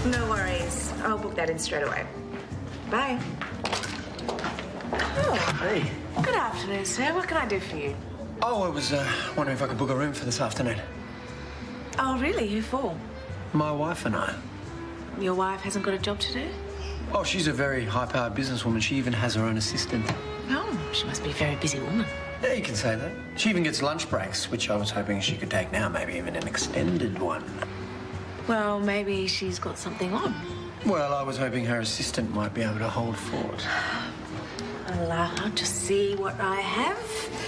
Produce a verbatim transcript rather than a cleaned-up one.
No worries. I'll book that in straight away. Bye. Oh. Hey. Good afternoon, sir. What can I do for you? Oh, I was uh, wondering if I could book a room for this afternoon. Oh, really? Who for? My wife and I. Your wife hasn't got a job to do? Oh, she's a very high-powered businesswoman. She even has her own assistant. Oh, she must be a very busy woman. Yeah, you can say that. She even gets lunch breaks, which I was hoping she could take now, maybe even an extended one. Well, maybe she's got something on. Well, I was hoping her assistant might be able to hold fort. Well, uh, I'll just see what I have.